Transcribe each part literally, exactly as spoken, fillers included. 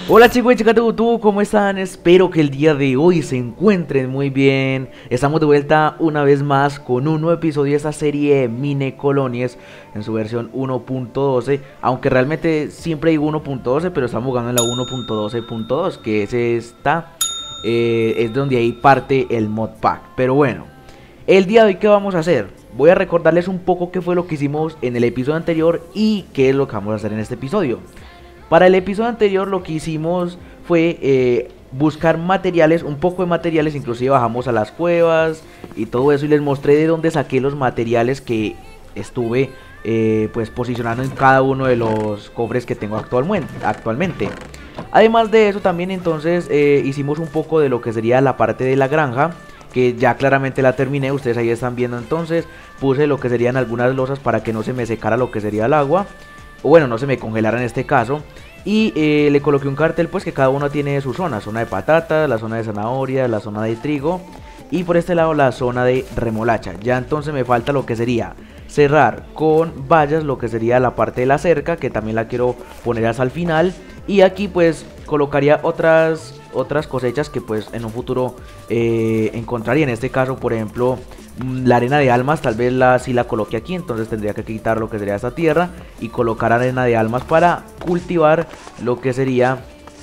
Hola chicos y chicas de YouTube, ¿cómo están? Espero que el día de hoy se encuentren muy bien. Estamos de vuelta una vez más con un nuevo episodio de esta serie Mine Colonies en su versión uno punto doce. Aunque realmente siempre digo uno punto doce, pero estamos jugando en la uno punto doce punto dos, que es esta, eh, es donde ahí parte el modpack. Pero bueno, el día de hoy ¿qué vamos a hacer? Voy a recordarles un poco qué fue lo que hicimos en el episodio anterior y qué es lo que vamos a hacer en este episodio. Para el episodio anterior lo que hicimos fue eh, buscar materiales, un poco de materiales, inclusive bajamos a las cuevas y todo eso y les mostré de dónde saqué los materiales que estuve eh, pues posicionando en cada uno de los cofres que tengo actualmente. actualmente. Además de eso también entonces eh, hicimos un poco de lo que sería la parte de la granja, que ya claramente la terminé, ustedes ahí están viendo. Entonces puse lo que serían algunas losas para que no se me secara lo que sería el agua, o bueno, no se me congelara en este caso. Y eh, le coloqué un cartel pues que cada uno tiene su zona, zona de patata, la zona de zanahoria, la zona de trigo y por este lado la zona de remolacha. Ya entonces me falta lo que sería cerrar con vallas lo que sería la parte de la cerca, que también la quiero poner hasta el final. Y aquí pues colocaría otras otras cosechas que pues en un futuro eh, encontraría. En este caso por ejemplo la arena de almas, tal vez la, si la coloque aquí, entonces tendría que quitar lo que sería esta tierra y colocar arena de almas para cultivar lo que sería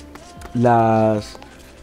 las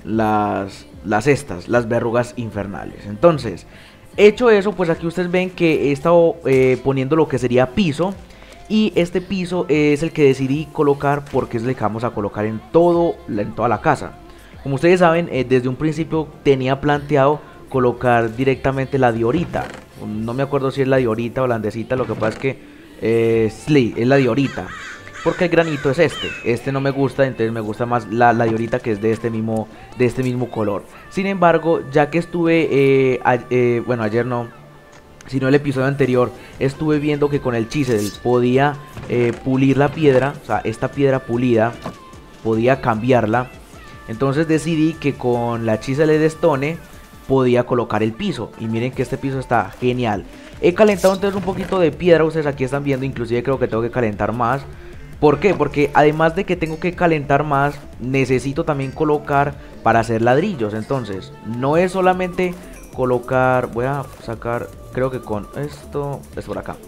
las las estas, las verrugas infernales. Entonces, hecho eso, pues aquí ustedes ven que he estado eh, poniendo lo que sería piso. Y este piso es el que decidí colocar porque es el que vamos a colocar en, todo, en toda la casa. Como ustedes saben, eh, desde un principio tenía planteado colocar directamente la diorita. No me acuerdo si es la diorita o la andesita, lo que pasa es que eh, sí, es la diorita. Porque el granito es este. Este no me gusta, entonces me gusta más la, la diorita, que es de este mismo, de este mismo color. Sin embargo, ya que estuve, eh, a, eh, bueno, ayer no, sino el episodio anterior, estuve viendo que con el chisel podía eh, pulir la piedra, o sea, esta piedra pulida, podía cambiarla. Entonces decidí que con la chisel de stone podía colocar el piso. Y miren que este piso está genial. He calentado entonces un poquito de piedra, ustedes aquí están viendo, inclusive creo que tengo que calentar más. ¿Por qué? Porque además de que tengo que calentar más, necesito también colocar para hacer ladrillos. Entonces, no es solamente colocar, voy a sacar, creo que con esto, es por acá.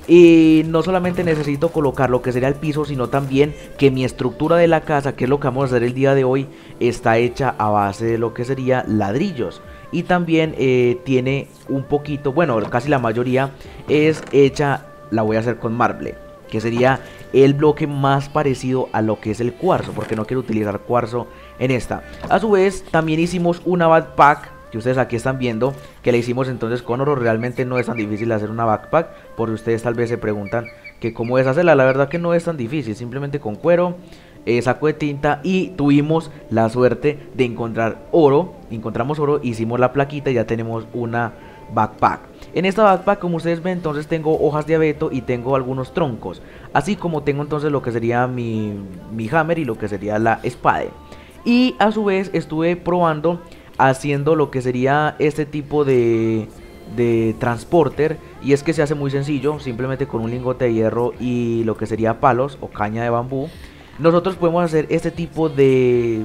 Y no solamente necesito colocar lo que sería el piso, sino también que mi estructura de la casa, que es lo que vamos a hacer el día de hoy, está hecha a base de lo que sería ladrillos. Y también eh, tiene un poquito, bueno, casi la mayoría es hecha, la voy a hacer con marble, que sería el bloque más parecido a lo que es el cuarzo, porque no quiero utilizar cuarzo en esta. A su vez también hicimos una backpack, que ustedes aquí están viendo, que le hicimos entonces con oro. Realmente no es tan difícil hacer una backpack, porque ustedes tal vez se preguntan que cómo es hacerla. La verdad que no es tan difícil, simplemente con cuero, eh, saco de tinta, y tuvimos la suerte de encontrar oro. Encontramos oro, hicimos la plaquita y ya tenemos una backpack. En esta backpack, como ustedes ven, entonces tengo hojas de abeto y tengo algunos troncos, así como tengo entonces lo que sería mi, mi hammer y lo que sería la espada. Y a su vez estuve probando haciendo lo que sería este tipo de, de transporter, y es que se hace muy sencillo, simplemente con un lingote de hierro y lo que sería palos o caña de bambú. Nosotros podemos hacer este tipo de,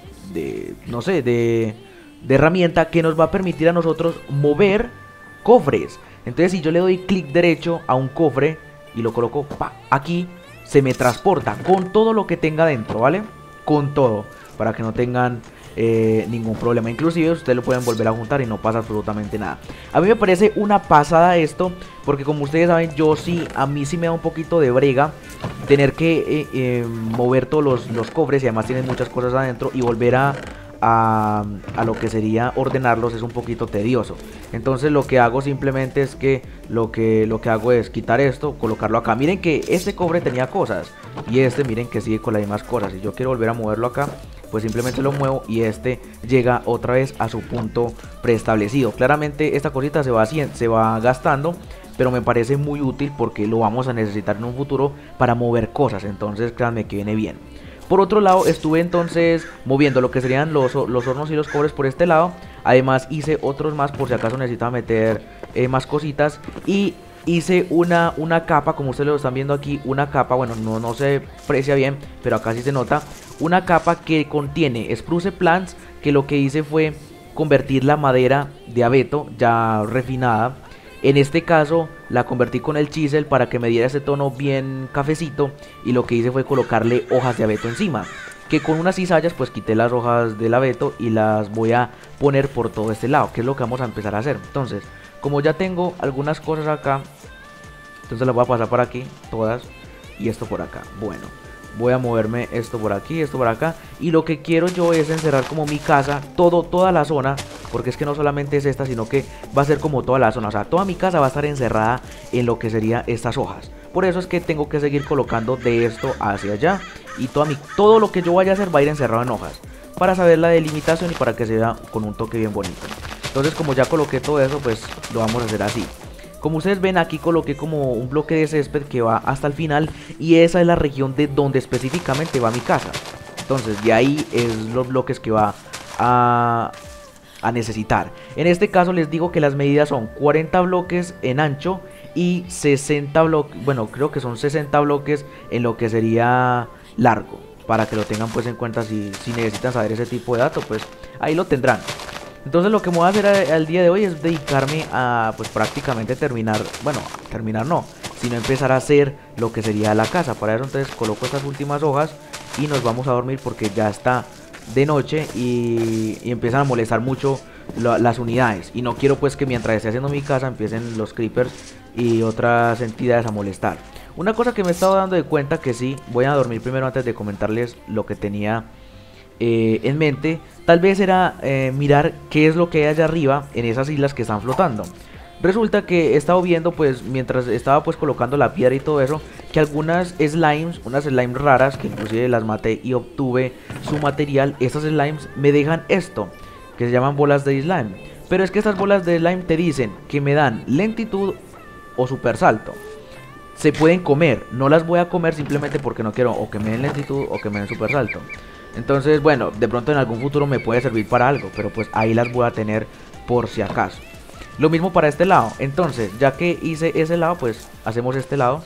de no sé, de, de herramienta que nos va a permitir a nosotros mover cofres. Entonces si yo le doy clic derecho a un cofre y lo coloco pa, aquí, se me transporta con todo lo que tenga dentro, ¿vale? Con todo, para que no tengan Eh, ningún problema. Inclusive ustedes lo pueden volver a juntar y no pasa absolutamente nada. A mí me parece una pasada esto, porque como ustedes saben, yo sí, a mí sí me da un poquito de brega tener que eh, eh, mover todos los, los cofres, y además tienen muchas cosas adentro, y volver a, a, a lo que sería ordenarlos es un poquito tedioso. Entonces lo que hago simplemente es que lo que, lo que hago es quitar esto, colocarlo acá. Miren que este cofre tenía cosas y este miren que sigue con las mismas cosas. Si yo quiero volver a moverlo acá, pues simplemente lo muevo y este llega otra vez a su punto preestablecido. Claramente esta cosita se va, se va gastando, pero me parece muy útil porque lo vamos a necesitar en un futuro para mover cosas. Entonces créanme que viene bien. Por otro lado, estuve entonces moviendo lo que serían los, los hornos y los cofres por este lado. Además hice otros más por si acaso necesitaba meter eh, más cositas. Y hice una, una capa, como ustedes lo están viendo aquí, una capa, bueno, no, no se aprecia bien, pero acá sí se nota, una capa que contiene spruce plants, que lo que hice fue convertir la madera de abeto ya refinada. En este caso la convertí con el chisel para que me diera ese tono bien cafecito, y lo que hice fue colocarle hojas de abeto encima, que con unas cizallas pues quité las hojas del abeto y las voy a poner por todo este lado, que es lo que vamos a empezar a hacer. Entonces, como ya tengo algunas cosas acá, entonces las voy a pasar por aquí, todas, y esto por acá. Bueno, voy a moverme esto por aquí, esto por acá, y lo que quiero yo es encerrar como mi casa, todo, toda la zona, porque es que no solamente es esta, sino que va a ser como toda la zona, o sea, toda mi casa va a estar encerrada en lo que serían estas hojas. Por eso es que tengo que seguir colocando de esto hacia allá, y toda mi, todo lo que yo vaya a hacer va a ir encerrado en hojas, para saber la delimitación y para que se vea con un toque bien bonito. Entonces, como ya coloqué todo eso, pues lo vamos a hacer así. Como ustedes ven, aquí coloqué como un bloque de césped que va hasta el final, y esa es la región de donde específicamente va mi casa. Entonces de ahí es los bloques que va a, a necesitar. En este caso les digo que las medidas son cuarenta bloques en ancho y sesenta bloques, bueno, creo que son sesenta bloques en lo que sería largo, para que lo tengan pues en cuenta. Si, si necesitan saber ese tipo de datos, pues ahí lo tendrán. Entonces lo que me voy a hacer a, al día de hoy es dedicarme a pues prácticamente terminar, bueno, terminar no, sino empezar a hacer lo que sería la casa. Para eso entonces coloco estas últimas hojas y nos vamos a dormir, porque ya está de noche y, y empiezan a molestar mucho lo, las unidades, y no quiero pues que mientras esté haciendo mi casa empiecen los creepers y otras entidades a molestar. Una cosa que me he estado dando de cuenta, que sí, voy a dormir primero antes de comentarles lo que tenía eh, en mente, tal vez era eh, mirar qué es lo que hay allá arriba en esas islas que están flotando. Resulta que he estado viendo, pues mientras estaba pues colocando la piedra y todo eso, que algunas slimes, unas slimes raras, que inclusive las maté y obtuve su material, estas slimes me dejan esto, que se llaman bolas de slime. Pero es que estas bolas de slime te dicen que me dan lentitud o super salto. Se pueden comer, no las voy a comer simplemente porque no quiero o que me den lentitud o que me den super salto. Entonces, bueno, de pronto en algún futuro me puede servir para algo, pero pues ahí las voy a tener por si acaso. Lo mismo para este lado. Entonces, ya que hice ese lado, pues hacemos este lado.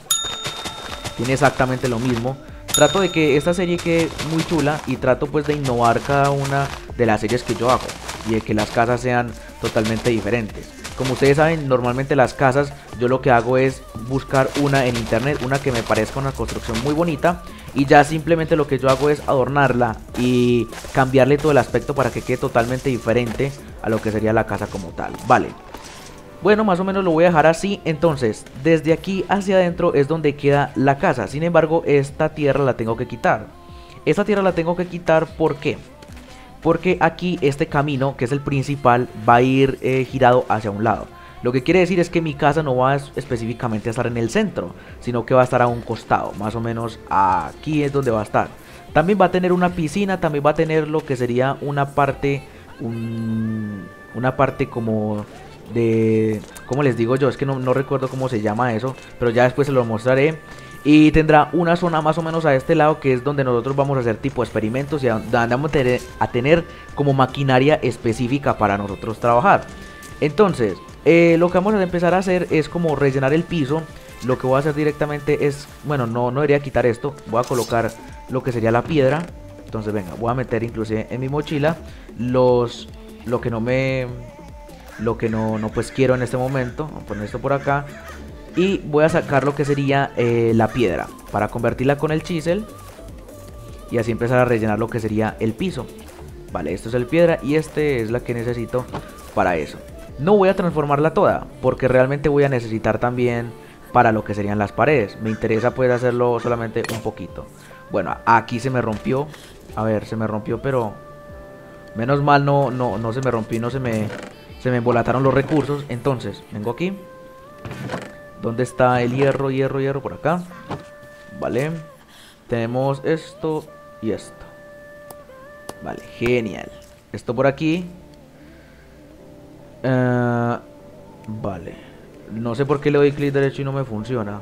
Tiene exactamente lo mismo. Trato de que esta serie quede muy chula, y trato pues de innovar cada una de las series que yo hago, y de que las casas sean totalmente diferentes. Como ustedes saben, normalmente las casas yo lo que hago es buscar una en internet, una que me parezca una construcción muy bonita, y ya simplemente lo que yo hago es adornarla y cambiarle todo el aspecto para que quede totalmente diferente a lo que sería la casa como tal. Vale. Bueno, más o menos lo voy a dejar así. Entonces, desde aquí hacia adentro es donde queda la casa. Sin embargo, esta tierra la tengo que quitar. Esta tierra la tengo que quitar, ¿por qué? Porque aquí este camino, que es el principal, va a ir eh, girado hacia un lado. Lo que quiere decir es que mi casa no va a específicamente a estar en el centro, sino que va a estar a un costado. Más o menos aquí es donde va a estar. También va a tener una piscina, también va a tener lo que sería una parte, un, una parte como de, ¿cómo les digo yo? Es que no, no recuerdo cómo se llama eso, pero ya después se lo mostraré. Y tendrá una zona más o menos a este lado, que es donde nosotros vamos a hacer tipo experimentos, y donde vamos a tener, a tener como maquinaria específica para nosotros trabajar. Entonces, eh, lo que vamos a empezar a hacer es como rellenar el piso. Lo que voy a hacer directamente es, bueno, no, no debería quitar esto. Voy a colocar lo que sería la piedra. Entonces, venga, voy a meter inclusive en mi mochila los, lo que no me, lo que no, no pues quiero en este momento. Voy a poner esto por acá. Y voy a sacar lo que sería eh, la piedra, para convertirla con el chisel, y así empezar a rellenar lo que sería el piso. Vale, esto es el piedra y este es la que necesito para eso. No voy a transformarla toda, porque realmente voy a necesitar también para lo que serían las paredes. Me interesa poder hacerlo solamente un poquito. Bueno, aquí se me rompió. A ver, se me rompió, pero menos mal no, no, no se me rompió, no se me, se me embolataron los recursos. Entonces, vengo aquí. ¿Dónde está el hierro, hierro, hierro? Por acá. Vale. Tenemos esto y esto. Vale, genial. Esto por aquí. Uh, vale. No sé por qué le doy clic derecho y no me funciona.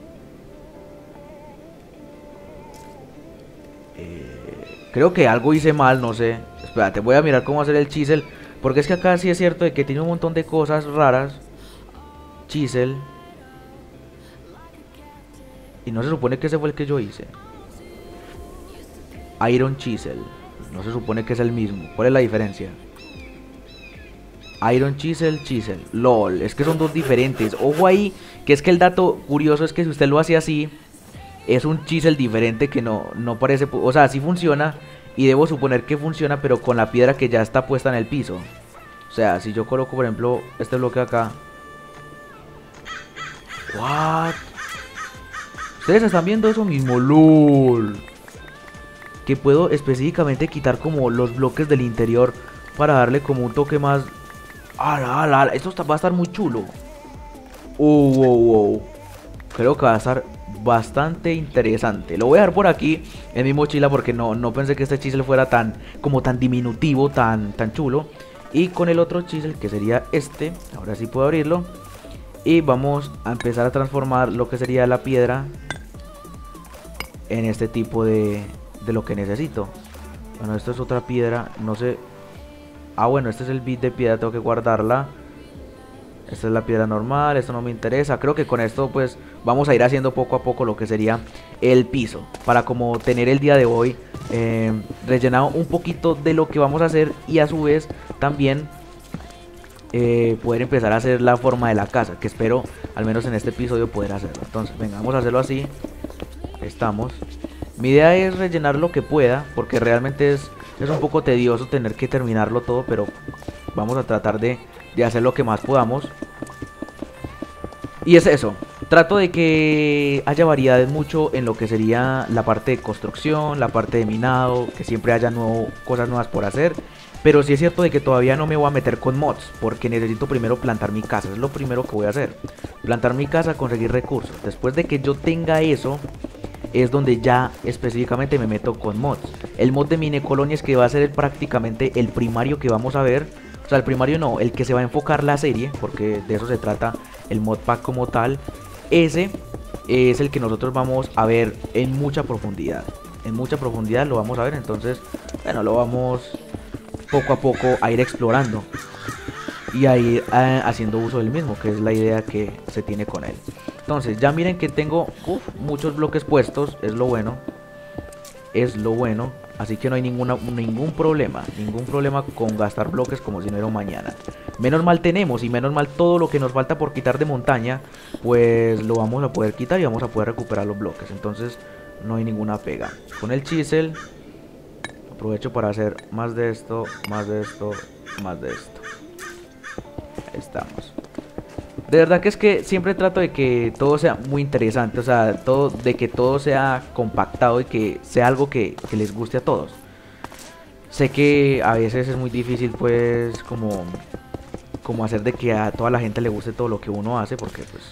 Eh, creo que algo hice mal, no sé. Espérate, voy a mirar cómo hacer el chisel. Porque es que acá sí es cierto de que tiene un montón de cosas raras. Chisel. Y no se supone que ese fue el que yo hice. Iron Chisel. No se supone que es el mismo. ¿Cuál es la diferencia? Iron Chisel, Chisel. LOL, es que son dos diferentes. Ojo ahí, que es que el dato curioso es que si usted lo hace así, es un Chisel diferente que no, no parece... O sea, sí funciona. Y debo suponer que funciona, pero con la piedra que ya está puesta en el piso. O sea, si yo coloco, por ejemplo, este bloque acá. What? Ustedes están viendo eso mismo. LOL. Que puedo específicamente quitar como los bloques del interior para darle como un toque más... ¡Ala, ala, ala! Esto está, va a estar muy chulo. ¡Oh, wow, wow! Creo que va a estar bastante interesante. Lo voy a dejar por aquí en mi mochila porque no, no pensé que este chisel fuera tan como tan diminutivo, tan, tan chulo. Y con el otro chisel, que sería este, ahora sí puedo abrirlo. Y vamos a empezar a transformar lo que sería la piedra en este tipo de, de lo que necesito. Bueno, esto es otra piedra, no sé. Ah, bueno, este es el bit de piedra, tengo que guardarla. Esta es la piedra normal, esto no me interesa. Creo que con esto pues vamos a ir haciendo poco a poco lo que sería el piso. Para como tener el día de hoy eh, rellenado un poquito de lo que vamos a hacer. Y a su vez también eh, poder empezar a hacer la forma de la casa, que espero al menos en este episodio poder hacerlo. Entonces venga, vamos a hacerlo así. Estamos. Mi idea es rellenar lo que pueda, porque realmente es, es un poco tedioso tener que terminarlo todo, pero vamos a tratar de, de hacer lo que más podamos. Y es eso, trato de que haya variedades mucho en lo que sería la parte de construcción, la parte de minado, que siempre haya nuevo, cosas nuevas por hacer. Pero sí es cierto de que todavía no me voy a meter con mods, porque necesito primero plantar mi casa, es lo primero que voy a hacer. Plantar mi casa, conseguir recursos. Después de que yo tenga eso, es donde ya específicamente me meto con mods. El mod de Minecolonias, que va a ser el, prácticamente el primario que vamos a ver. O sea, el primario no, el que se va a enfocar la serie, porque de eso se trata el mod pack como tal. Ese es el que nosotros vamos a ver en mucha profundidad. En mucha profundidad lo vamos a ver, entonces, bueno, lo vamos poco a poco a ir explorando y a ir eh, haciendo uso del mismo, que es la idea que se tiene con él. Entonces ya miren que tengo uf, muchos bloques puestos, es lo bueno, es lo bueno, así que no hay ninguna, ningún problema, ningún problema con gastar bloques como si no era un mañana. Menos mal tenemos y menos mal todo lo que nos falta por quitar de montaña, pues lo vamos a poder quitar y vamos a poder recuperar los bloques, entonces no hay ninguna pega. Con el chisel aprovecho para hacer más de esto, más de esto, más de esto. Ahí estamos. De verdad que es que siempre trato de que todo sea muy interesante, o sea, todo, de que todo sea compactado y que sea algo que, que les guste a todos. Sé que a veces es muy difícil pues como, como hacer de que a toda la gente le guste todo lo que uno hace, porque pues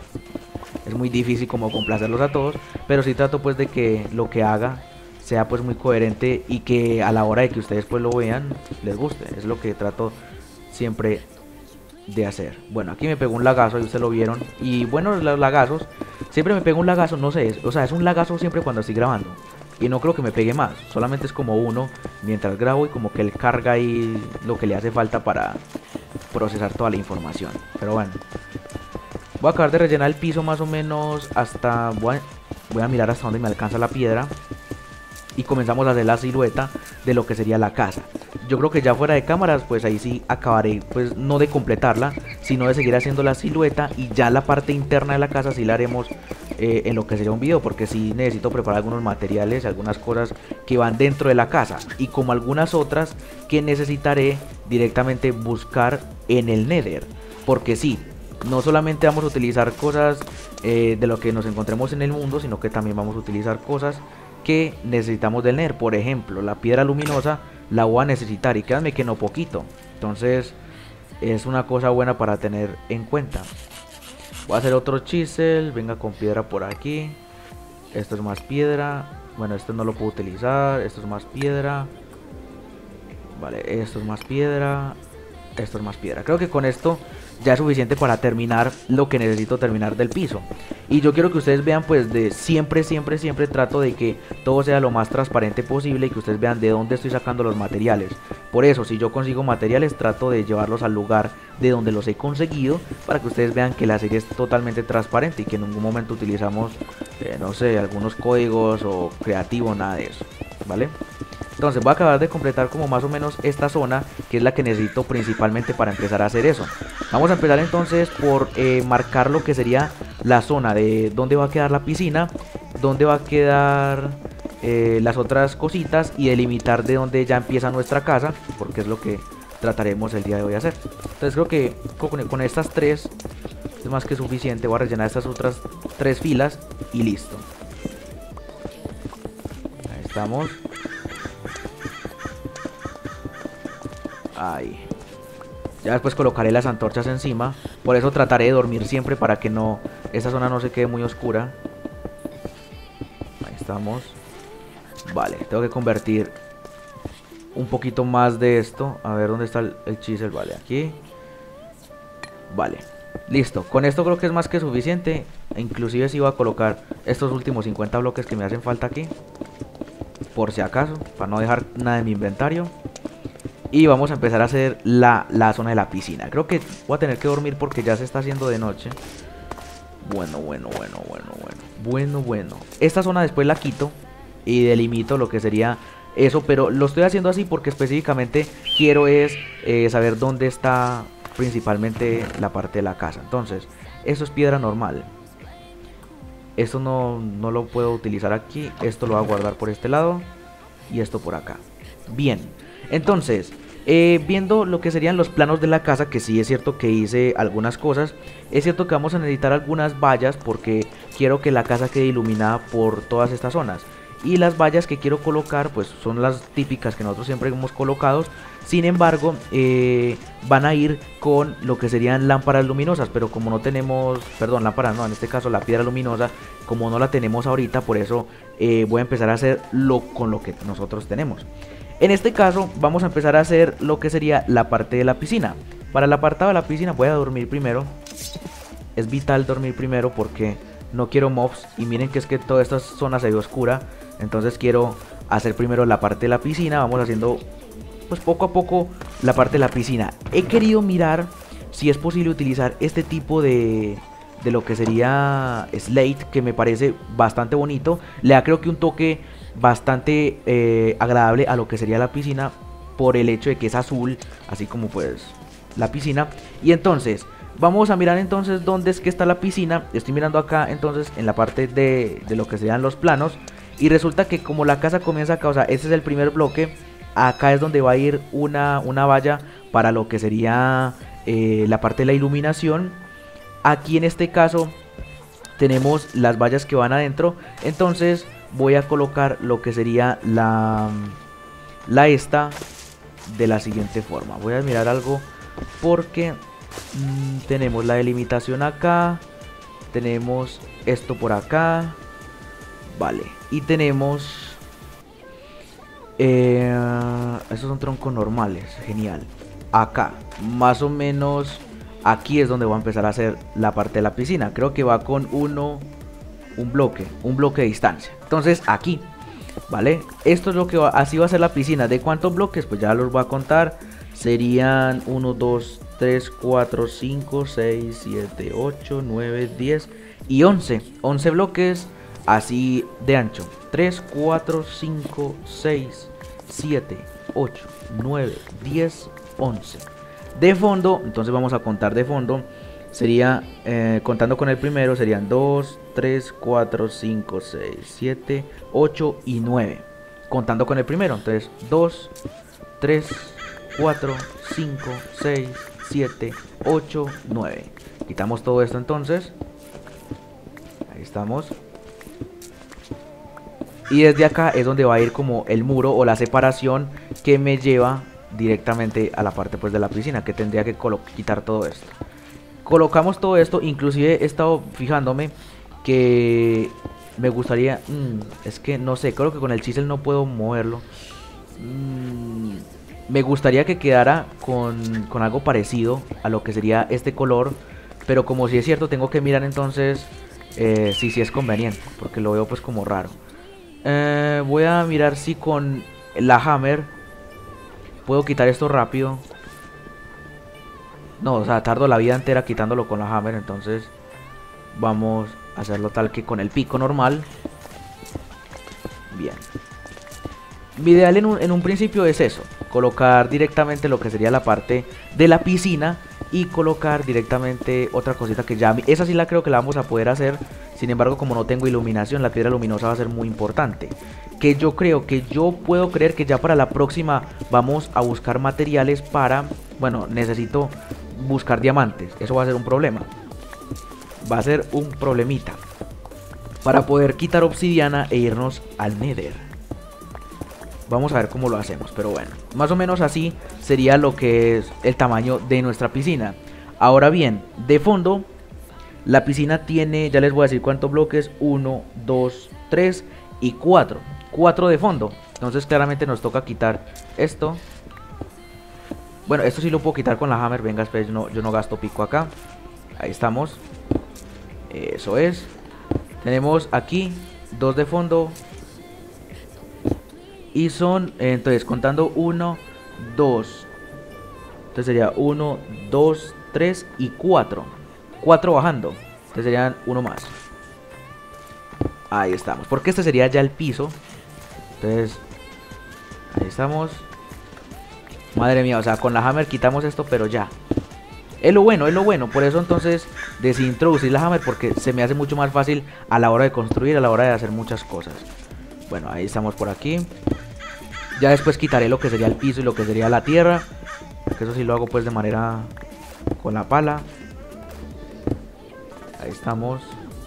es muy difícil como complacerlos a todos, pero sí trato pues de que lo que haga sea pues muy coherente y que a la hora de que ustedes pues lo vean les guste, es lo que trato siempre de hacer. Bueno, aquí me pegó un lagazo y ustedes lo vieron. Y bueno, los lagazos, siempre me pego un lagazo, no sé, es, o sea, es un lagazo siempre cuando estoy grabando. Y no creo que me pegue más, solamente es como uno mientras grabo y como que él carga ahí lo que le hace falta para procesar toda la información. Pero bueno, voy a acabar de rellenar el piso más o menos hasta... Voy a, voy a mirar hasta donde me alcanza la piedra. Y comenzamos a hacer la silueta de lo que sería la casa. Yo creo que ya fuera de cámaras, pues ahí sí acabaré, pues no de completarla, sino de seguir haciendo la silueta. Y ya la parte interna de la casa sí la haremos eh, en lo que sería un video, porque sí necesito preparar algunos materiales, algunas cosas que van dentro de la casa. Y como algunas otras que necesitaré directamente buscar en el Nether. Porque sí, no solamente vamos a utilizar cosas eh, de lo que nos encontremos en el mundo, sino que también vamos a utilizar cosas que necesitamos del Nether. Por ejemplo, la piedra luminosa la voy a necesitar y créanme que no poquito. Entonces es una cosa buena para tener en cuenta. Voy a hacer otro chisel. Venga con piedra por aquí. Esto es más piedra. Bueno, esto no lo puedo utilizar. Esto es más piedra. Vale, esto es más piedra. esto es más piedra. Creo que con esto ya es suficiente para terminar lo que necesito terminar del piso. Y yo quiero que ustedes vean, pues, de siempre, siempre, siempre trato de que todo sea lo más transparente posible y que ustedes vean de dónde estoy sacando los materiales. Por eso, si yo consigo materiales, trato de llevarlos al lugar de donde los he conseguido, para que ustedes vean que la serie es totalmente transparente y que en ningún momento utilizamos, eh, no sé, algunos códigos o creativo, nada de eso, ¿vale? Entonces voy a acabar de completar como más o menos esta zona, que es la que necesito principalmente para empezar a hacer eso. Vamos a empezar entonces por eh, marcar lo que sería la zona de dónde va a quedar la piscina, dónde va a quedar eh, las otras cositas, y delimitar de dónde ya empieza nuestra casa, porque es lo que trataremos el día de hoy hacer. Entonces creo que con, con estas tres es más que suficiente. Voy a rellenar estas otras tres filas y listo. Ahí estamos. Ahí. Ya después colocaré las antorchas encima. Por eso trataré de dormir siempre, para que no, esta zona no se quede muy oscura. Ahí estamos. Vale, tengo que convertir un poquito más de esto. A ver dónde está el, el chisel. Vale, aquí. Vale, listo. Con esto creo que es más que suficiente. E inclusive si voy a colocar estos últimos cincuenta bloques que me hacen falta aquí, por si acaso, para no dejar nada en mi inventario. Y vamos a empezar a hacer la, la zona de la piscina. Creo que voy a tener que dormir porque ya se está haciendo de noche. Bueno, bueno, bueno, bueno, bueno. Bueno, bueno. Esta zona después la quito y delimito lo que sería eso. Pero lo estoy haciendo así porque específicamente quiero es eh, saber dónde está principalmente la parte de la casa. Entonces, eso es piedra normal. Esto no, no lo puedo utilizar aquí. Esto lo voy a guardar por este lado. Y esto por acá. Bien. Entonces, eh, viendo lo que serían los planos de la casa, que sí es cierto que hice algunas cosas. Es cierto que vamos a necesitar algunas vallas, porque quiero que la casa quede iluminada por todas estas zonas. Y las vallas que quiero colocar, pues son las típicas que nosotros siempre hemos colocado. Sin embargo, eh, van a ir con lo que serían lámparas luminosas. Pero como no tenemos, perdón, lámparas no, en este caso la piedra luminosa, como no la tenemos ahorita, por eso eh, voy a empezar a hacerlo con lo que nosotros tenemos. En este caso vamos a empezar a hacer lo que sería la parte de la piscina. Para el apartado de la piscina voy a dormir primero. Es vital dormir primero porque no quiero mobs. Y miren que es que toda esta zona se ve oscura. Entonces quiero hacer primero la parte de la piscina. Vamos haciendo pues poco a poco la parte de la piscina. He querido mirar si es posible utilizar este tipo de... de lo que sería slate, que me parece bastante bonito. Le da creo que un toque bastante eh, agradable a lo que sería la piscina, por el hecho de que es azul, así como pues la piscina. Y entonces vamos a mirar entonces dónde es que está la piscina. Estoy mirando acá entonces en la parte de, de lo que serían los planos. Y resulta que como la casa comienza acá, o sea, este es el primer bloque. Acá es donde va a ir una, una valla para lo que sería eh, la parte de la iluminación. Aquí en este caso tenemos las vallas que van adentro. Entonces voy a colocar lo que sería la, la esta de la siguiente forma. Voy a mirar algo porque mmm, tenemos la delimitación acá. Tenemos esto por acá. Vale. Y tenemos... Eh, estos son troncos normales. Genial. Acá. Más o menos... Aquí es donde voy a empezar a hacer la parte de la piscina. Creo que va con uno, un bloque, un bloque de distancia. Entonces aquí, ¿vale? Esto es lo que va, así va a ser la piscina. ¿De cuántos bloques? Pues ya los voy a contar. Serían uno, dos, tres, cuatro, cinco, seis, siete, ocho, nueve, diez y once. once bloques así de ancho. tres, cuatro, cinco, seis, siete, ocho, nueve, diez, once. De fondo, entonces vamos a contar de fondo. Sería, eh, contando con el primero, serían dos, tres, cuatro, cinco, seis, siete, ocho y nueve. Contando con el primero, entonces dos, tres, cuatro, cinco, seis, siete, ocho, nueve. Quitamos todo esto entonces. Ahí estamos. Y desde acá es donde va a ir como el muro o la separación que me lleva directamente a la parte pues de la piscina, que tendría que quitar todo esto. Colocamos todo esto. Inclusive he estado fijándome que me gustaría, mmm, es que no sé, creo que con el chisel no puedo moverlo. mmm, Me gustaría que quedara con, con algo parecido a lo que sería este color. Pero como si es cierto, tengo que mirar entonces eh, si sí es conveniente, porque lo veo pues como raro. eh, Voy a mirar si con la hammer puedo quitar esto rápido. No, o sea, tardo la vida entera quitándolo con la hammer. Entonces vamos a hacerlo tal que con el pico normal. Bien. Mi ideal en un, en un principio es eso, colocar directamente lo que sería la parte de la piscina y colocar directamente otra cosita que ya, esa sí la creo que la vamos a poder hacer. Sin embargo, como no tengo iluminación, la piedra luminosa va a ser muy importante. Que yo creo que yo puedo creer que ya para la próxima vamos a buscar materiales para, bueno, necesito buscar diamantes, eso va a ser un problema. Va a ser un problemita para poder quitar obsidiana e irnos al Nether. Vamos a ver cómo lo hacemos, pero bueno, más o menos así sería lo que es el tamaño de nuestra piscina. Ahora bien, de fondo, la piscina tiene, ya les voy a decir cuántos bloques, uno, dos, tres y cuatro. cuatro de fondo, entonces claramente nos toca quitar esto. Bueno, esto sí lo puedo quitar con la hammer, venga, espera, yo no, yo no gasto pico acá. Ahí estamos. Eso es. Tenemos aquí dos de fondo. Y son, entonces, contando uno, dos. Entonces sería uno, dos, tres y cuatro. cuatro bajando. Entonces serían uno más. Ahí estamos. Porque este sería ya el piso. Entonces, ahí estamos. Madre mía, o sea, con la hammer quitamos esto, pero ya. Es lo bueno, es lo bueno. Por eso entonces decidí introducir la hammer, porque se me hace mucho más fácil a la hora de construir, a la hora de hacer muchas cosas. Bueno, ahí estamos por aquí. Ya después quitaré lo que sería el piso y lo que sería la tierra, porque eso sí lo hago pues de manera con la pala. Ahí estamos.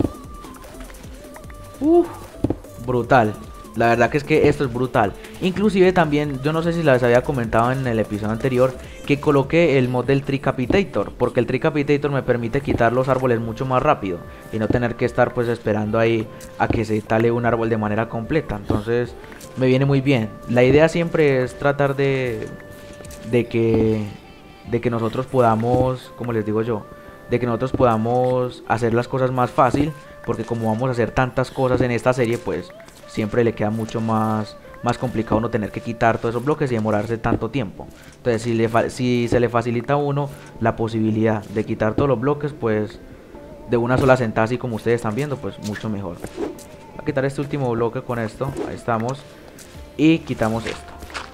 Uf, brutal. La verdad que es que esto es brutal. Inclusive también, yo no sé si les había comentado en el episodio anterior, que coloqué el mod del Tricapitator, porque el Tricapitator me permite quitar los árboles mucho más rápido y no tener que estar pues esperando ahí a que se tale un árbol de manera completa. Entonces me viene muy bien. La idea siempre es tratar de de que de que nosotros podamos, como les digo yo, de que nosotros podamos hacer las cosas más fácil, porque como vamos a hacer tantas cosas en esta serie, pues siempre le queda mucho más más complicado no tener que quitar todos esos bloques y demorarse tanto tiempo. Entonces si, le si se le facilita a uno la posibilidad de quitar todos los bloques, pues de una sola sentada, así como ustedes están viendo, pues mucho mejor. Voy a quitar este último bloque con esto, ahí estamos. Y quitamos esto.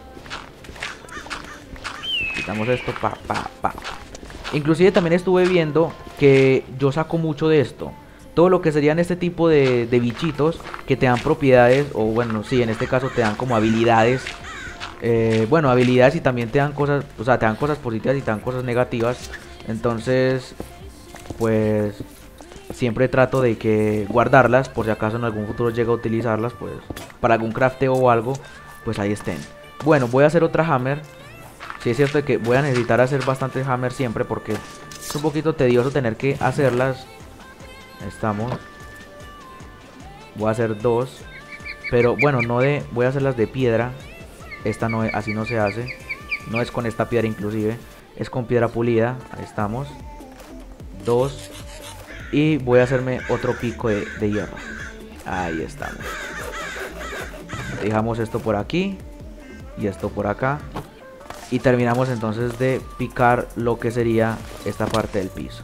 Quitamos esto, pa, pa, pa. Inclusive también estuve viendo que yo saco mucho de esto. Todo lo que serían este tipo de, de bichitos que te dan propiedades, o bueno, sí, en este caso te dan como habilidades. Eh, bueno, habilidades y también te dan cosas, o sea, te dan cosas positivas y te dan cosas negativas. Entonces, pues siempre trato de que guardarlas por si acaso en algún futuro llega a utilizarlas, pues para algún crafteo o algo, pues ahí estén. Bueno, voy a hacer otra hammer. Sí es cierto que voy a necesitar hacer bastantes hammer siempre, porque es un poquito tedioso tener que hacerlas. Estamos. Voy a hacer dos, pero bueno, no de, voy a hacerlas de piedra. Esta no, así no se hace. No es con esta piedra inclusive, es con piedra pulida. Ahí estamos. Dos. Y voy a hacerme otro pico de, de hierro. Ahí estamos. Dejamos esto por aquí y esto por acá. Y terminamos entonces de picar lo que sería esta parte del piso.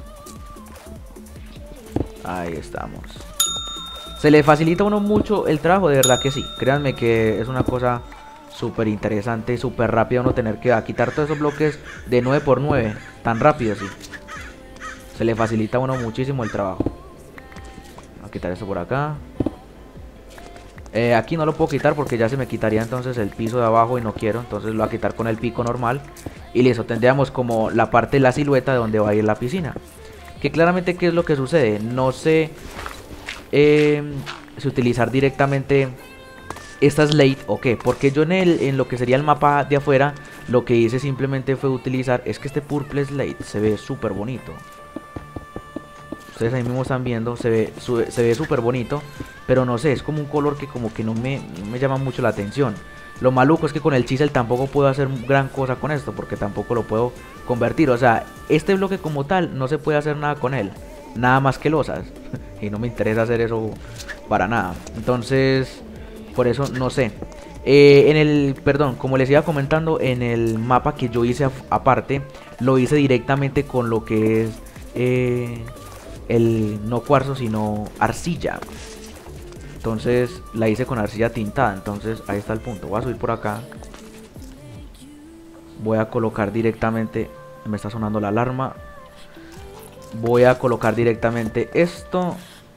Ahí estamos. Se le facilita a uno mucho el trabajo, de verdad que sí. Créanme que es una cosa súper interesante, súper rápida uno tener que a quitar todos esos bloques de nueve por nueve. Tan rápido, sí. Se le facilita a uno muchísimo el trabajo. Voy a quitar esto por acá. Eh, aquí no lo puedo quitar porque ya se me quitaría entonces el piso de abajo y no quiero. Entonces lo voy a quitar con el pico normal. Y listo, tendríamos como la parte de la silueta de donde va a ir la piscina. Que claramente, ¿qué es lo que sucede? No sé eh, si utilizar directamente esta slate o qué. Porque yo en, el, en lo que sería el mapa de afuera, lo que hice simplemente fue utilizar... Es que este purple slate se ve súper bonito. Ustedes ahí mismo están viendo, se ve se ve súper bonito. Pero no sé, es como un color que como que no me, no me llama mucho la atención. Lo maluco es que con el chisel tampoco puedo hacer gran cosa con esto, porque tampoco lo puedo convertir. O sea, este bloque como tal no se puede hacer nada con él, nada más que losas. Y no me interesa hacer eso para nada. Entonces, por eso no sé. Eh, en el, perdón, como les iba comentando, en el mapa que yo hice aparte, lo hice directamente con lo que es eh, el no cuarzo, sino arcilla. Entonces la hice con arcilla tintada. Entonces ahí está el punto. Voy a subir por acá. Voy a colocar directamente. Me está sonando la alarma. Voy a colocar directamente esto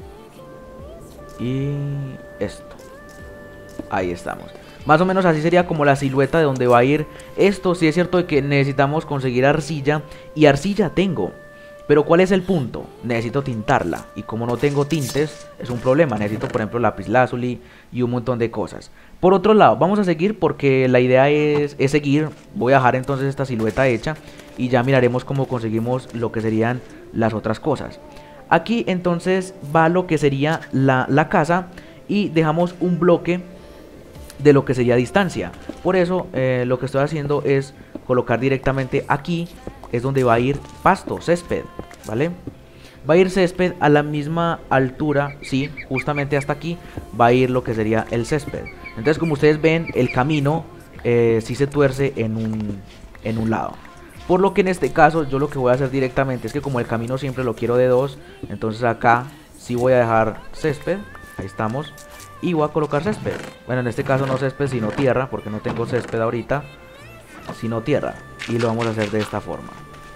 y esto. Ahí estamos. Más o menos así sería como la silueta de donde va a ir esto. Sí es cierto de que necesitamos conseguir arcilla. Y arcilla tengo. Pero ¿cuál es el punto? Necesito tintarla. Y como no tengo tintes, es un problema. Necesito, por ejemplo, lapislázuli y un montón de cosas. Por otro lado, vamos a seguir porque la idea es, es seguir. Voy a dejar entonces esta silueta hecha. Y ya miraremos cómo conseguimos lo que serían las otras cosas. Aquí entonces va lo que sería la, la casa. Y dejamos un bloque de lo que sería distancia. Por eso eh, lo que estoy haciendo es colocar directamente aquí. Es donde va a ir pasto, césped, ¿vale? Va a ir césped a la misma altura, sí, justamente hasta aquí va a ir lo que sería el césped. Entonces, como ustedes ven, el camino eh, sí se tuerce en un, en un lado. Por lo que en este caso yo lo que voy a hacer directamente es que como el camino siempre lo quiero de dos, entonces acá sí voy a dejar césped, ahí estamos, y voy a colocar césped. Bueno, en este caso no césped sino tierra, porque no tengo césped ahorita, sino tierra. Y lo vamos a hacer de esta forma.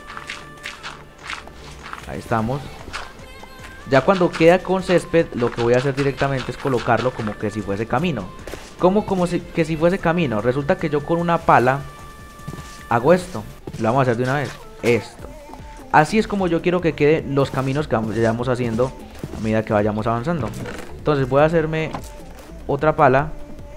Ahí estamos. Ya cuando queda con césped, lo que voy a hacer directamente es colocarlo como que si fuese camino. ¿Cómo como si, que si fuese camino? Resulta que yo con una pala hago esto. Lo vamos a hacer de una vez. Esto. Así es como yo quiero que queden los caminos que vayamos haciendo a medida que vayamos avanzando. Entonces voy a hacerme otra pala.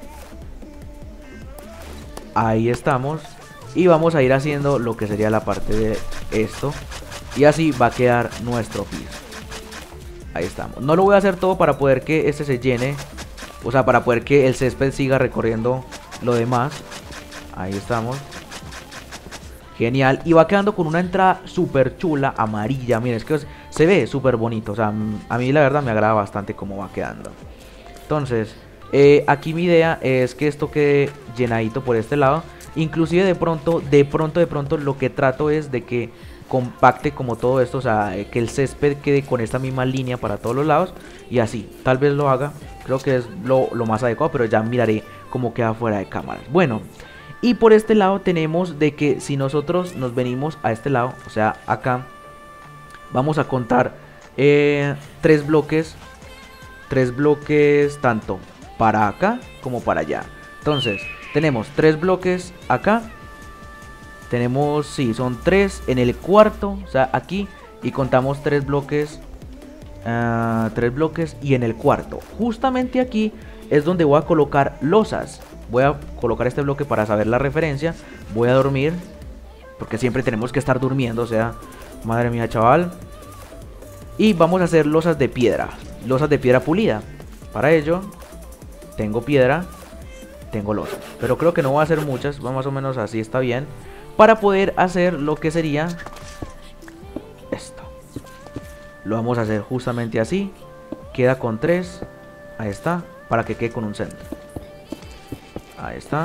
Ahí estamos. Y vamos a ir haciendo lo que sería la parte de esto. Y así va a quedar nuestro piso. Ahí estamos. No lo voy a hacer todo para poder que este se llene. O sea, para poder que el césped siga recorriendo lo demás. Ahí estamos. Genial. Y va quedando con una entrada súper chula, amarilla. Miren, es que se ve súper bonito. O sea, a mí la verdad me agrada bastante cómo va quedando. Entonces, eh, aquí mi idea es que esto quede llenadito por este lado. Inclusive de pronto, de pronto, de pronto lo que trato es de que compacte como todo esto. O sea, que el césped quede con esta misma línea para todos los lados. Y así, tal vez lo haga. Creo que es lo, lo más adecuado, pero ya miraré cómo queda fuera de cámara. Bueno, y por este lado tenemos de que si nosotros nos venimos a este lado, o sea, acá, vamos a contar eh, tres bloques. Tres bloques tanto para acá como para allá. Entonces, tenemos tres bloques acá. Tenemos, sí, son tres en el cuarto, o sea, aquí. Y contamos tres bloques. Uh, tres bloques y en el cuarto. Justamente aquí es donde voy a colocar losas. Voy a colocar este bloque para saber la referencia. Voy a dormir, porque siempre tenemos que estar durmiendo, o sea, madre mía, chaval. Y vamos a hacer losas de piedra. Losas de piedra pulida. Para ello, tengo piedra, tengo losas. Pero creo que no voy a hacer muchas, más o menos así está bien. Para poder hacer lo que sería esto. Lo vamos a hacer justamente así. Queda con tres. Ahí está. Para que quede con un centro. Ahí está.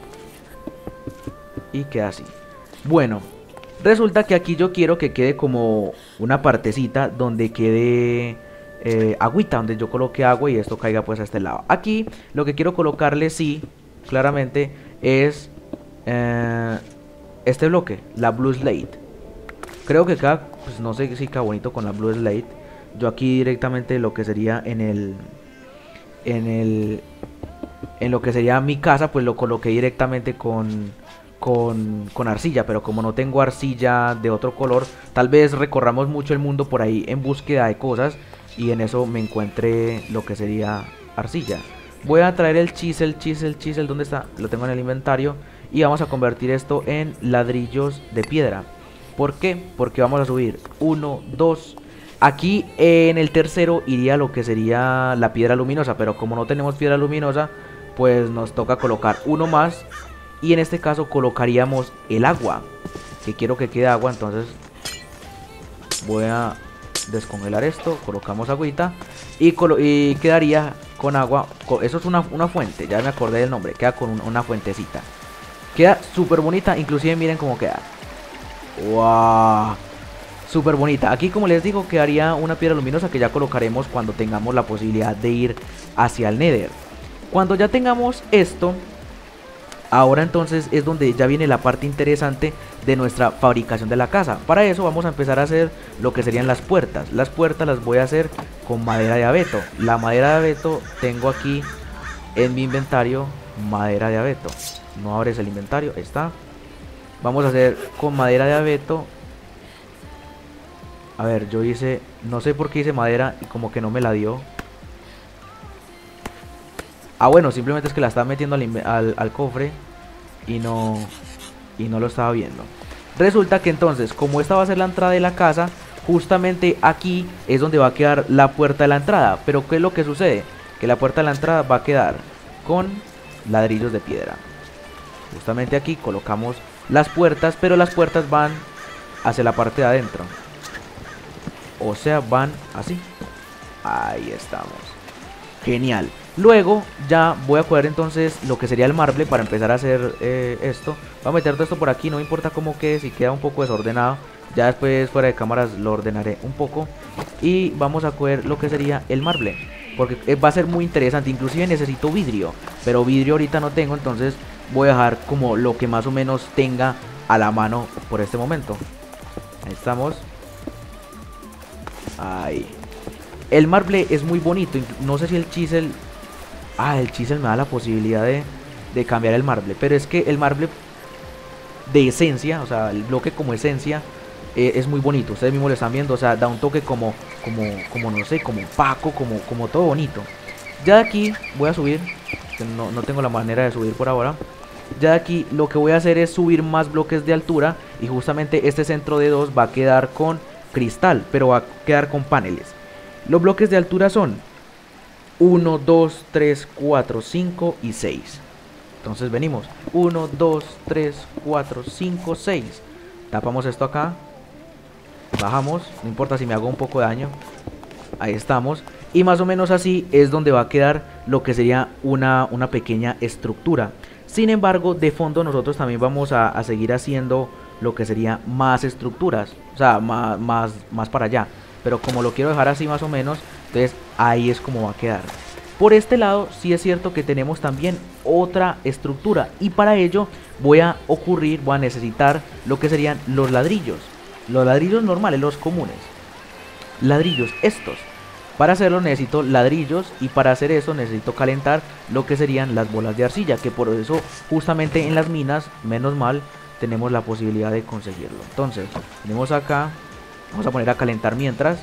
Y queda así. Bueno, resulta que aquí yo quiero que quede como una partecita donde quede eh, agüita, donde yo coloque agua y esto caiga pues a este lado. Aquí lo que quiero colocarle, sí, claramente es eh, este bloque, la Blue Slate. Creo que queda, pues no sé si queda bonito con la Blue Slate. Yo aquí directamente lo que sería en el En el En lo que sería mi casa, pues lo coloqué directamente con Con, con arcilla, pero como no tengo arcilla de otro color, tal vez recorramos mucho el mundo por ahí en búsqueda de cosas y en eso me encuentre lo que sería arcilla. Voy a traer el chisel, chisel, chisel, ¿dónde está? Lo tengo en el inventario. Y vamos a convertir esto en ladrillos de piedra. ¿Por qué? Porque vamos a subir uno, dos. Aquí en el tercero iría lo que sería la piedra luminosa, pero como no tenemos piedra luminosa, pues nos toca colocar uno más. Y en este caso colocaríamos el agua, que quiero que quede agua. Entonces voy a descongelar esto, colocamos agüita y, colo y quedaría con agua. Eso es una, una fuente, ya me acordé del nombre. Queda con un, una fuentecita. Queda súper bonita, inclusive miren cómo queda. ¡Wow! Súper bonita. Aquí, como les digo, quedaría una piedra luminosa que ya colocaremos cuando tengamos la posibilidad de ir hacia el Nether. Cuando ya tengamos esto, ahora entonces es donde ya viene la parte interesante de nuestra fabricación de la casa. Para eso vamos a empezar a hacer lo que serían las puertas. Las puertas las voy a hacer con madera de abeto. La madera de abeto tengo aquí en mi inventario, madera de abeto. No abres el inventario, ahí está. Vamos a hacer con madera de abeto. A ver, yo hice, no sé por qué hice madera y como que no me la dio. Ah, bueno, simplemente es que la estaba metiendo al, al, al cofre y no, y no lo estaba viendo. Resulta que entonces, como esta va a ser la entrada de la casa, justamente aquí es donde va a quedar la puerta de la entrada. Pero ¿qué es lo que sucede? Que la puerta de la entrada va a quedar con ladrillos de piedra. Justamente aquí colocamos las puertas, pero las puertas van hacia la parte de adentro. O sea, van así. Ahí estamos. Genial. Luego ya voy a coger entonces lo que sería el marble para empezar a hacer eh, esto. Voy a meter todo esto por aquí, no me importa cómo quede, si queda un poco desordenado. Ya después fuera de cámaras lo ordenaré un poco. Y vamos a coger lo que sería el marble, porque va a ser muy interesante. Inclusive necesito vidrio, pero vidrio ahorita no tengo, entonces voy a dejar como lo que más o menos tenga a la mano por este momento. Ahí estamos. Ahí. El marble es muy bonito. No sé si el chisel... Ah, el chisel me da la posibilidad de, de cambiar el marble. Pero es que el marble de esencia, o sea, el bloque como esencia, eh, es muy bonito. Ustedes mismos lo están viendo, o sea, da un toque como, como, como no sé, como opaco, como, como todo bonito. Ya de aquí voy a subir, que no, no tengo la manera de subir por ahora. Ya de aquí lo que voy a hacer es subir más bloques de altura. Y justamente este centro de dos va a quedar con cristal, pero va a quedar con paneles. Los bloques de altura son uno, dos, tres, cuatro, cinco y seis. Entonces venimos uno, dos, tres, cuatro, cinco, seis. Tapamos esto acá. Bajamos, no importa si me hago un poco de daño. Ahí estamos. Y más o menos así es donde va a quedar lo que sería una, una pequeña estructura. Sin embargo, de fondo nosotros también vamos a, a seguir haciendo lo que sería más estructuras. O sea, más, más, más para allá. Pero como lo quiero dejar así más o menos, entonces ahí es como va a quedar. Por este lado sí es cierto que tenemos también otra estructura. Y para ello voy a ocurrir, voy a necesitar lo que serían los ladrillos. Los ladrillos normales, los comunes. Ladrillos estos. Para hacerlo necesito ladrillos y para hacer eso necesito calentar lo que serían las bolas de arcilla. Que por eso justamente en las minas, menos mal, tenemos la posibilidad de conseguirlo. Entonces, venimos acá. Vamos a poner a calentar mientras.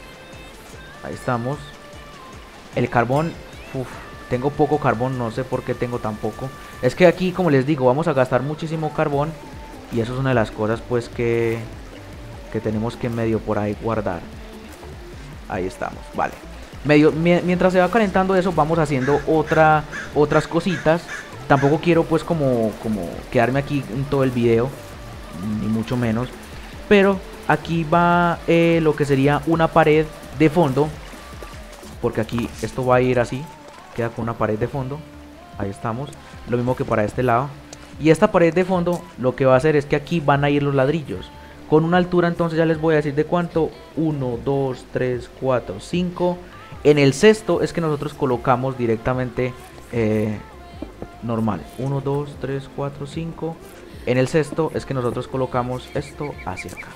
Ahí estamos. El carbón, uf, tengo poco carbón, no sé por qué tengo tan poco. Es que aquí, como les digo, vamos a gastar muchísimo carbón. Y eso es una de las cosas pues que, que tenemos que medio por ahí guardar. Ahí estamos, vale. Medio, mientras se va calentando eso, vamos haciendo otra, otras cositas. Tampoco quiero pues como, como quedarme aquí en todo el video, ni mucho menos. Pero aquí va eh, lo que sería una pared de fondo. Porque aquí esto va a ir así. Queda con una pared de fondo. Ahí estamos. Lo mismo que para este lado. Y esta pared de fondo lo que va a hacer es que aquí van a ir los ladrillos. Con una altura entonces ya les voy a decir de cuánto. uno, dos, tres, cuatro, cinco. En el sexto es que nosotros colocamos directamente eh, normal. uno, dos, tres, cuatro, cinco. En el sexto es que nosotros colocamos esto hacia acá.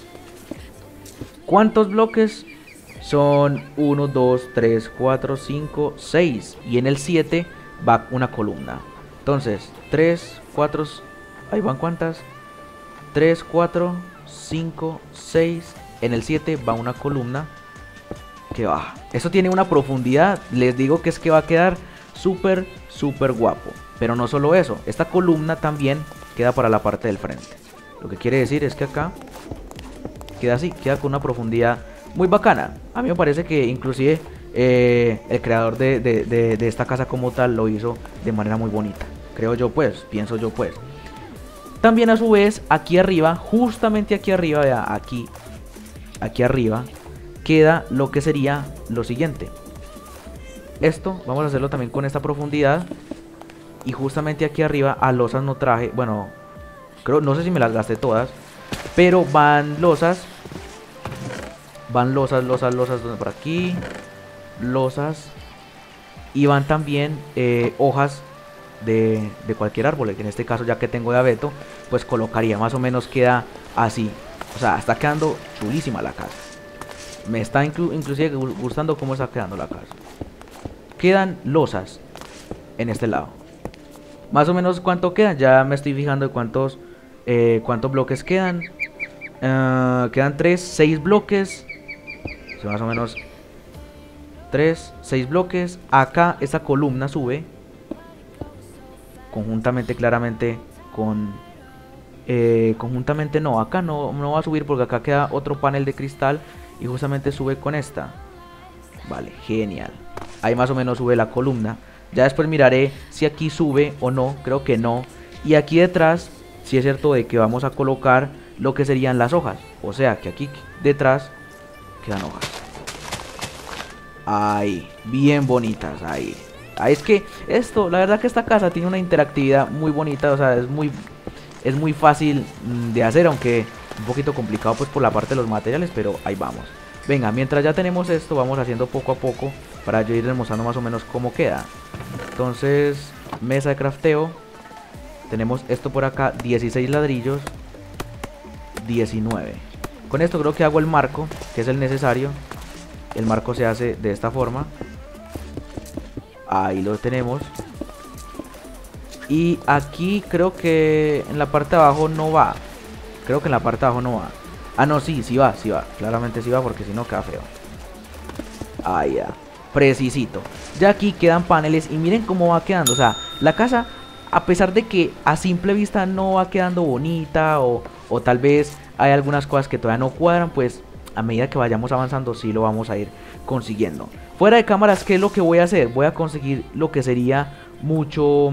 ¿Cuántos bloques? Son uno, dos, tres, cuatro, cinco, seis. Y en el siete va una columna. Entonces, tres, cuatro. Ahí van cuántas. tres, cuatro, cinco, seis. En el siete va una columna que va. Eso tiene una profundidad. Les digo que es que va a quedar súper, súper guapo. Pero no solo eso. Esta columna también queda para la parte del frente. Lo que quiere decir es que acá queda así. Queda con una profundidad muy bacana. A mí me parece que inclusive eh, el creador de, de, de, de esta casa como tal lo hizo de manera muy bonita. Creo yo pues, pienso yo pues. También a su vez, aquí arriba, justamente aquí arriba, vea, aquí, aquí arriba, queda lo que sería lo siguiente. Esto, vamos a hacerlo también con esta profundidad. Y justamente aquí arriba, a losas no traje, bueno, creo, no sé si me las gasté todas, pero van losas. Van losas, losas, losas, por aquí, losas. Y van también eh, hojas de, de cualquier árbol, que en este caso ya que tengo de abeto, pues colocaría, más o menos queda así. O sea, está quedando chulísima la casa. Me está inclu inclusive gustando cómo está quedando la casa. Quedan losas en este lado. Más o menos cuánto quedan, ya me estoy fijando de cuántos eh, cuántos bloques quedan. uh, Quedan tres, seis bloques. O sea, más o menos tres, seis bloques. Acá esta columna sube conjuntamente, claramente con eh, conjuntamente no, acá no, no va a subir porque acá queda otro panel de cristal y justamente sube con esta. Vale, genial. Ahí más o menos sube la columna. Ya después miraré si aquí sube o no, creo que no. Y aquí detrás, si es cierto de que vamos a colocar lo que serían las hojas. O sea que aquí detrás quedan hojas. Ahí, bien bonitas, ahí. Ahí es que esto, la verdad que esta casa tiene una interactividad muy bonita. O sea, es muy, es muy fácil de hacer, aunque un poquito complicado pues por la parte de los materiales, pero ahí vamos. Venga, mientras ya tenemos esto, vamos haciendo poco a poco para yo irles mostrando más o menos cómo queda. Entonces, mesa de crafteo. Tenemos esto por acá, dieciséis ladrillos, diecinueve. Con esto creo que hago el marco, que es el necesario. El marco se hace de esta forma. Ahí lo tenemos. Y aquí creo que en la parte de abajo no va. Creo que en la parte de abajo no va. Ah, no, sí, sí va, sí va. Claramente sí va porque si no queda feo. Ahí ya. Precisito. Ya aquí quedan paneles y miren cómo va quedando. O sea, la casa, a pesar de que a simple vista no va quedando bonita o, o tal vez hay algunas cosas que todavía no cuadran, pues a medida que vayamos avanzando sí lo vamos a ir consiguiendo. Fuera de cámaras, ¿qué es lo que voy a hacer? Voy a conseguir lo que sería mucho...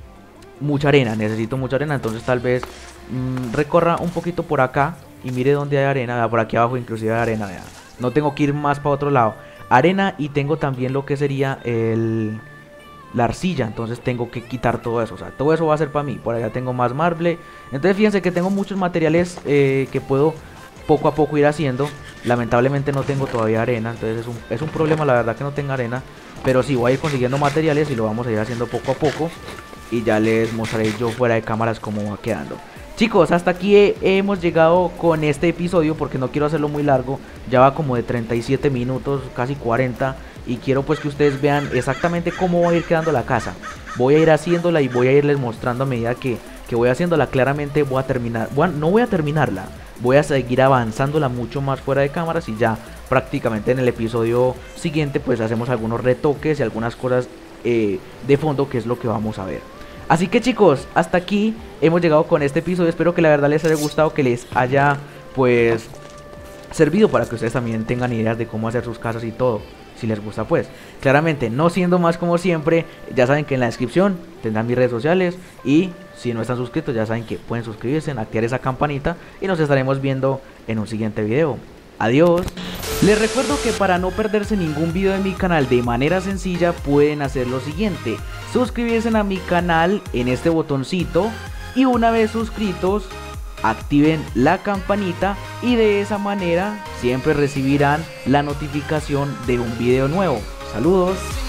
mucha arena. Necesito mucha arena, entonces tal vez mmm, recorra un poquito por acá y mire dónde hay arena. Vea, por aquí abajo inclusive hay arena, vea. No tengo que ir más para otro lado. Arena, y tengo también lo que sería el... la arcilla, entonces tengo que quitar todo eso. O sea, todo eso va a ser para mí. Por allá tengo más marble. Entonces fíjense que tengo muchos materiales eh, que puedo poco a poco ir haciendo. Lamentablemente no tengo todavía arena, entonces es un, es un problema la verdad que no tenga arena. Pero sí, voy a ir consiguiendo materiales y lo vamos a ir haciendo poco a poco. Y ya les mostraré yo fuera de cámaras cómo va quedando. Chicos, hasta aquí he, hemos llegado con este episodio porque no quiero hacerlo muy largo. Ya va como de treinta y siete minutos, casi cuarenta. Y quiero pues que ustedes vean exactamente cómo va a ir quedando la casa. Voy a ir haciéndola y voy a irles mostrando a medida que, que voy haciéndola. Claramente voy a terminar, bueno, no voy a terminarla. Voy a seguir avanzándola mucho más fuera de cámaras. Y ya prácticamente en el episodio siguiente pues hacemos algunos retoques y algunas cosas eh, de fondo, que es lo que vamos a ver. Así que chicos, hasta aquí hemos llegado con este episodio. Espero que la verdad les haya gustado, que les haya pues servido para que ustedes también tengan ideas de cómo hacer sus casas y todo, si les gusta pues. Claramente, no siendo más como siempre, ya saben que en la descripción tendrán mis redes sociales. Y si no están suscritos ya saben que pueden suscribirse, activar esa campanita. Y nos estaremos viendo en un siguiente video. Adiós. Les recuerdo que para no perderse ningún video de mi canal de manera sencilla pueden hacer lo siguiente: suscribirse a mi canal en este botoncito y una vez suscritos activen la campanita y de esa manera siempre recibirán la notificación de un video nuevo. Saludos.